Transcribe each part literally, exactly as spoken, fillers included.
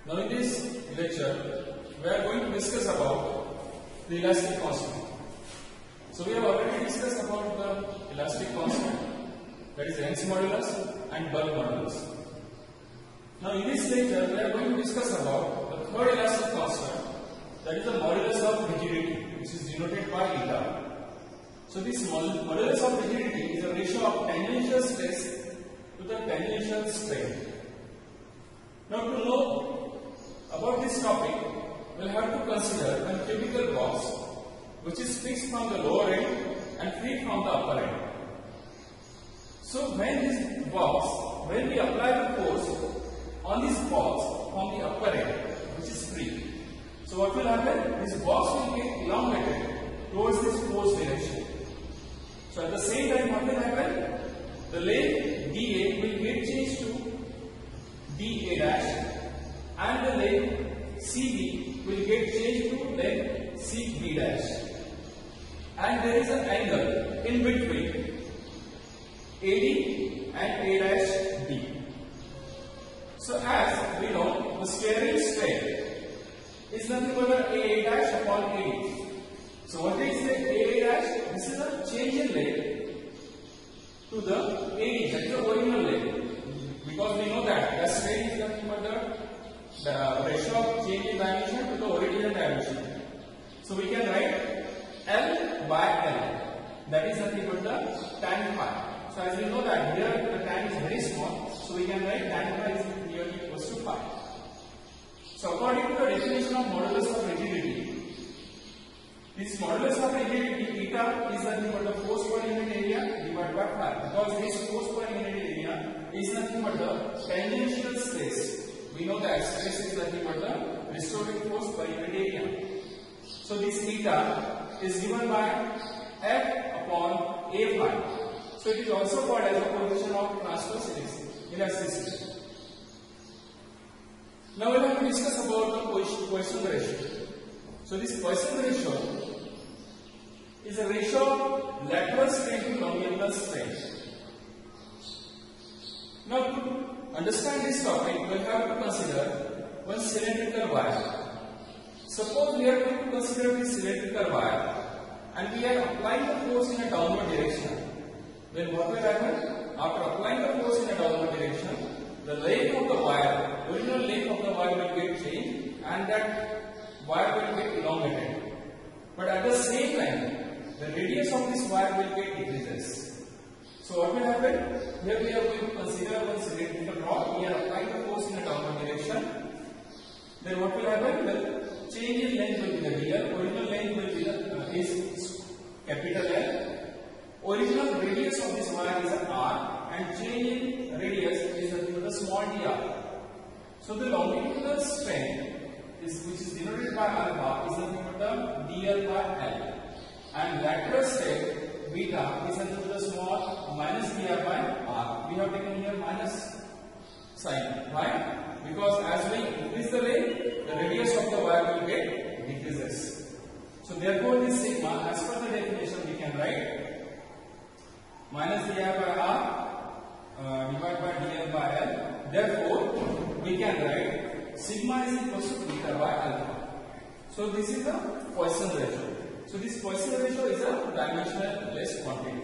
Now in this lecture, we are going to discuss about the elastic constant. So we have already discussed about the elastic constant, that is Young's modulus and bulk modulus. Now in this lecture, we are going to discuss about the third elastic constant, that is the modulus of rigidity, which is denoted by eta. So this modulus of rigidity is a ratio of tangential stress to the tangential strain. Now to know about this topic, we will have to consider a cubical box which is fixed from the lower end and free from the upper end. So when this box, when we apply the force on this box from the upper end, which is free, so what will happen? This box will get elongated towards this force direction. So at the same time, what will happen? The length dA will get changed to dA dash, and the length C B will get changed to length C B dash. And there is an angle in between A D and A dash B. So as we know, the scaling strain is nothing but A A dash upon A D. So what is the A A dash? This is a change in length to the A D, that is the original length. Because we know that the strain is nothing but the, the ratio of change in dimension to the original dimension. So we can write L by L, that is nothing but the tan phi. So as we know that here the tan is very small, so we can write tan phi is nearly equals to phi. So according to the definition of modulus of rigidity, this modulus of rigidity eta is nothing but the force per unit area divided by phi, because this force per unit area is nothing but the tangential stress. We know that stress is nothing but the restorative force per unit area. So this eta is given by F upon A phi. So it is also called as a coefficient of transverse elasticity. Now we will have to discuss about the Poisson ratio. So this Poisson ratio is a ratio of lateral strain to longitudinal strain. Now to understand this topic, we will have to consider one cylindrical wire. Suppose we are going to consider this cylindrical wire and we are applying the force in a downward direction. Then what will happen? After applying the force in a downward direction, the length of the wire, original length of the wire will get changed and that wire will get elongated. But at the same time, the radius of this wire will get decreases. So what will happen? Here we are going to consider one cylindrical rod. We are applying the force in a downward direction. Then what will happen? The change in length will be the real. Original length will be the uh, is capital L. Original radius of this wire is R, and change in radius is the small dr. So the longitudinal strain is, which is denoted by alpha, is nothing but the dl by L, and lateral strain beta is nothing but the small minus dr by R. We have taken here minus sign. Why? Because as we increase the length, the radius of the wire will get decreases. So therefore, this sigma, as per the definition, we can write minus dr by R uh, divided by dl by L. Therefore, we can write sigma is equal to beta by alpha. So this is the Poisson ratio. So this Poisson ratio is a dimensionless quantity.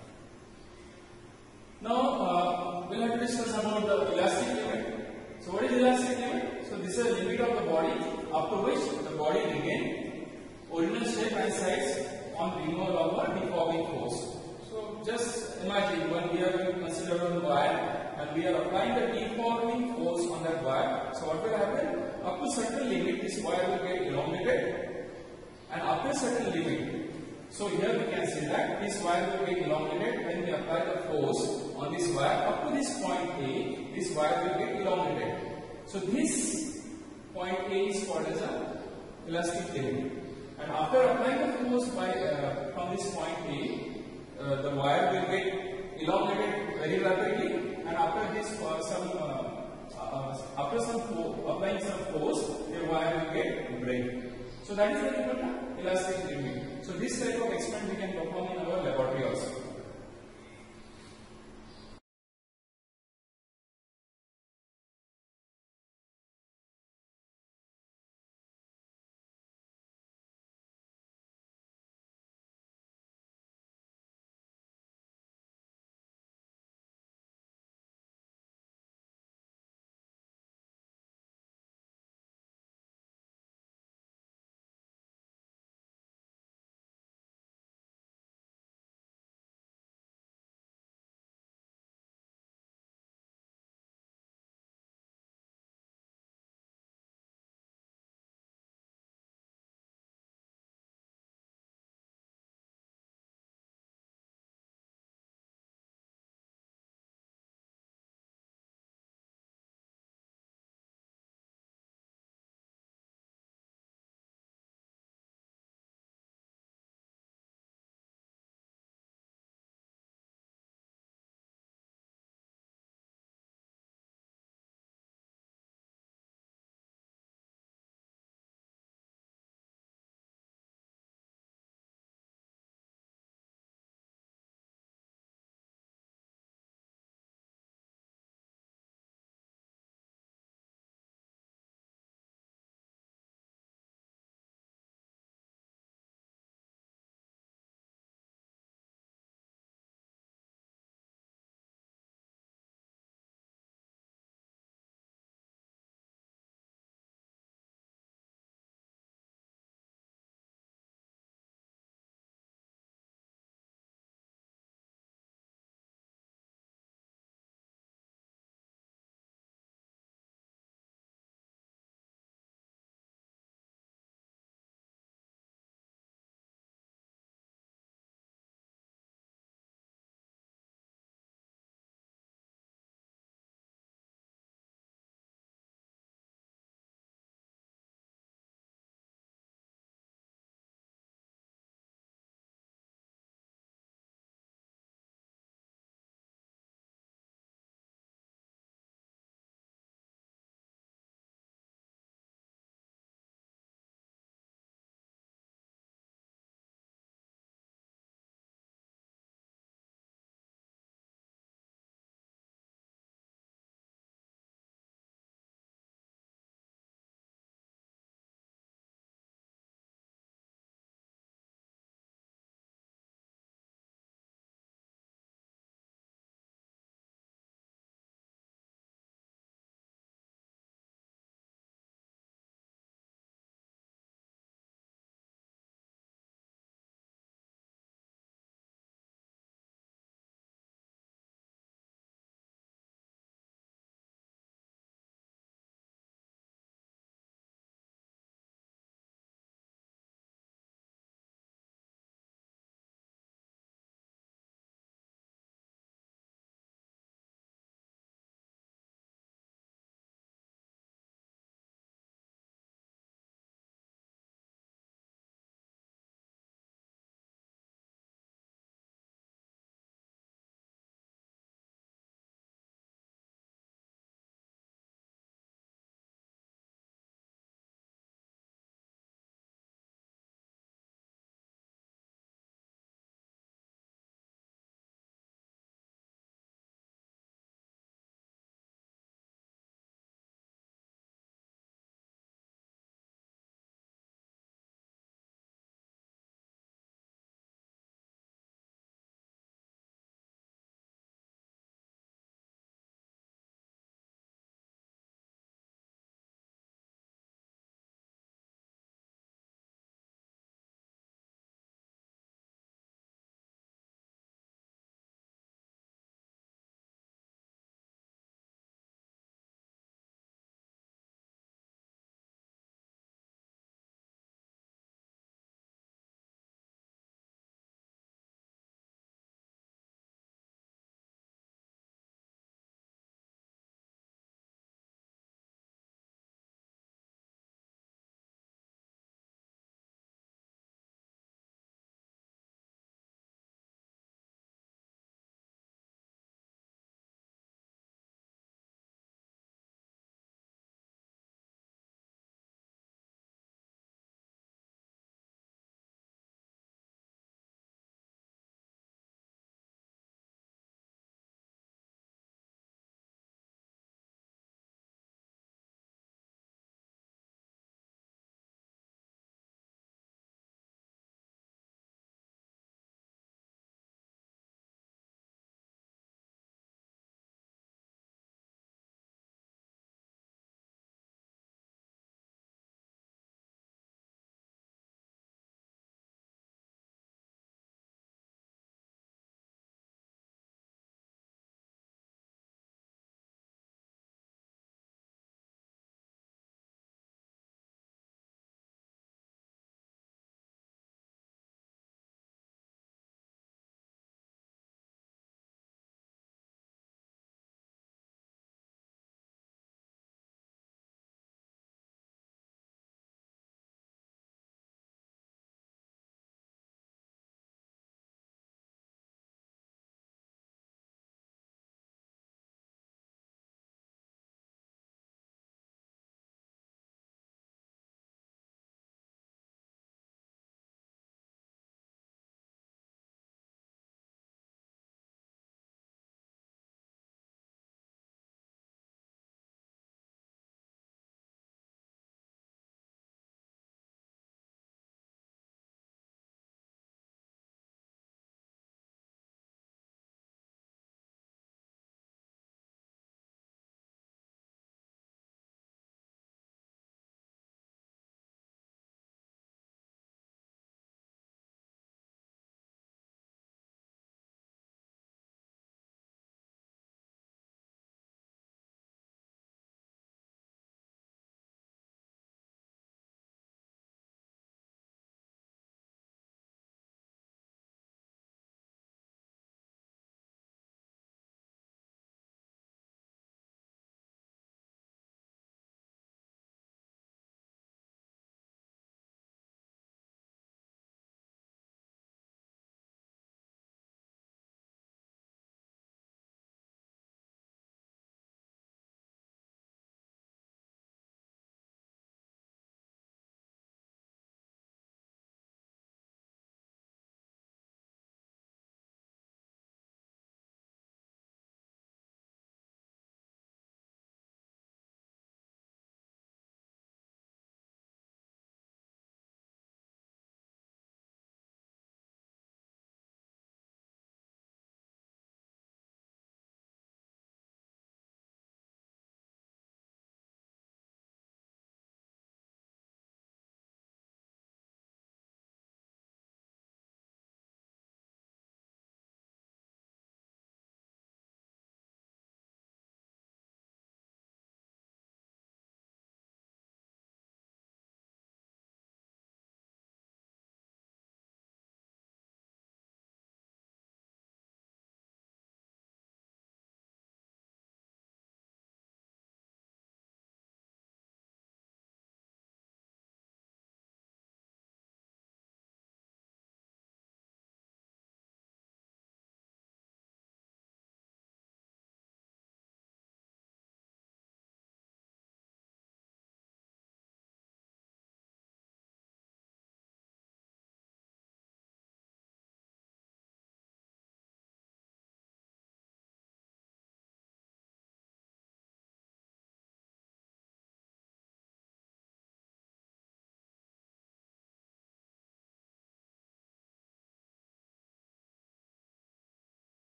Now uh, we'll have to discuss about the elastic limit. So what is elastic limit? So this is a limit of the body up to which the body regains original shape and size on removal of a deforming force. So just imagine when we are going to consider one wire and we are applying the deforming force on that wire. So what will happen? Up to certain limit, this wire will get elongated, and after certain limit, so here we can say that this wire will get elongated when we apply the force on this wire. Up to this point A, this wire will get elongated. So this point A is called as a elastic limit, and after applying the force by uh, from this point A, Uh, the wire will get elongated very rapidly, and after this uh, some uh, uh, after some applying some force, the wire will get break. So that is the elastic limit. So this type of experiment we can perform in our laboratory also.